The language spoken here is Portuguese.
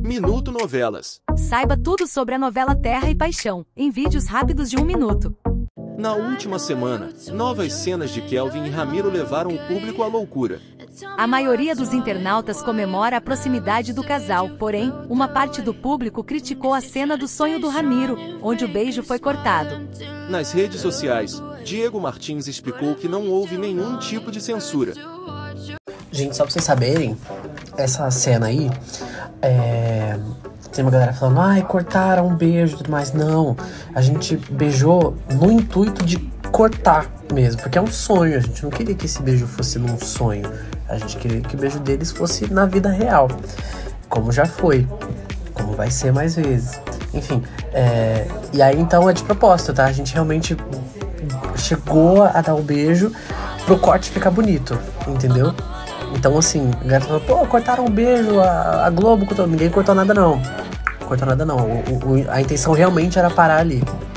Minuto Novelas. Saiba tudo sobre a novela Terra e Paixão, em vídeos rápidos de 1 minuto. Na última semana, novas cenas de Kelvin e Ramiro levaram o público à loucura. A maioria dos internautas comemora a proximidade do casal, porém, uma parte do público criticou a cena do sonho do Ramiro, onde o beijo foi cortado. Nas redes sociais, Diego Martins explicou que não houve nenhum tipo de censura. Gente, só pra vocês saberem, essa cena aí, tem uma galera falando, ai, cortaram um beijo e tudo mais. Não, a gente beijou no intuito de cortar mesmo, porque é um sonho, a gente não queria que esse beijo fosse num sonho, a gente queria que o beijo deles fosse na vida real, como já foi, como vai ser mais vezes, enfim, e aí então é de propósito, tá? A gente realmente chegou a dar o beijo pro corte ficar bonito, entendeu? Então assim, a galera falou, pô, cortaram um beijo, a Globo cortou, ninguém cortou nada não, a intenção realmente era parar ali.